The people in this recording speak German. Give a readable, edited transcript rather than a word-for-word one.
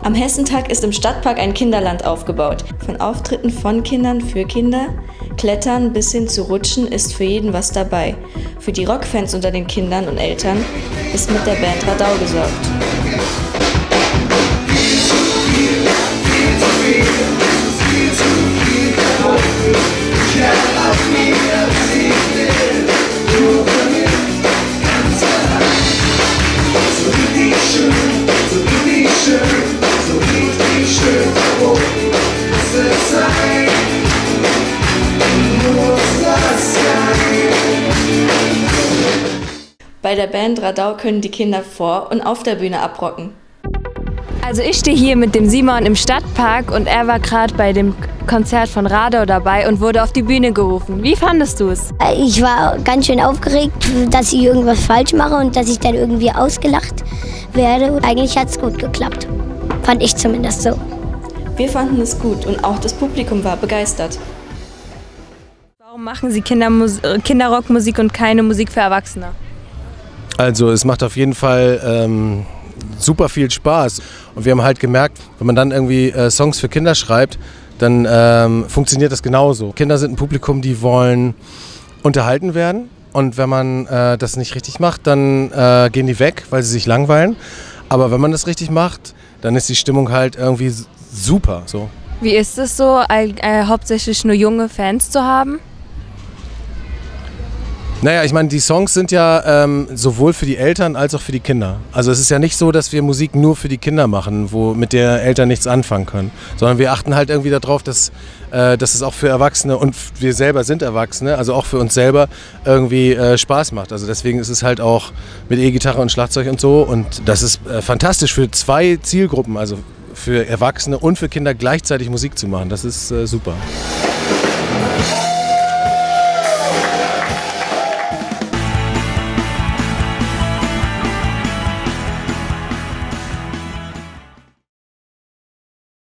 Am Hessentag ist im Stadtpark ein Kinderland aufgebaut. Von Auftritten von Kindern für Kinder, Klettern bis hin zu Rutschen ist für jeden was dabei. Für die Rockfans unter den Kindern und Eltern ist mit der Band Radau gesorgt. Bei der Band Radau können die Kinder vor und auf der Bühne abrocken. Also ich stehe hier mit dem Simon im Stadtpark und er war gerade bei dem Konzert von Radau dabei und wurde auf die Bühne gerufen. Wie fandest du es? Ich war ganz schön aufgeregt, dass ich irgendwas falsch mache und dass ich dann irgendwie ausgelacht werde. Eigentlich hat es gut geklappt. Fand ich zumindest so. Wir fanden es gut und auch das Publikum war begeistert. Warum machen Sie Kinderrockmusik und keine Musik für Erwachsene? Also es macht auf jeden Fall super viel Spaß und wir haben halt gemerkt, wenn man dann irgendwie Songs für Kinder schreibt, dann funktioniert das genauso. Kinder sind ein Publikum, die wollen unterhalten werden und wenn man das nicht richtig macht, dann gehen die weg, weil sie sich langweilen. Aber wenn man das richtig macht, dann ist die Stimmung halt irgendwie super. So. Wie ist es so, hauptsächlich nur junge Fans zu haben? Naja, ich meine, die Songs sind ja sowohl für die Eltern als auch für die Kinder. Also es ist ja nicht so, dass wir Musik nur für die Kinder machen, mit der Eltern nichts anfangen können. Sondern wir achten halt irgendwie darauf, dass es auch für Erwachsene und wir selber sind Erwachsene, also auch für uns selber irgendwie Spaß macht. Also deswegen ist es halt auch mit E-Gitarre und Schlagzeug und so. Und das ist fantastisch für zwei Zielgruppen, also für Erwachsene und für Kinder gleichzeitig Musik zu machen. Das ist super.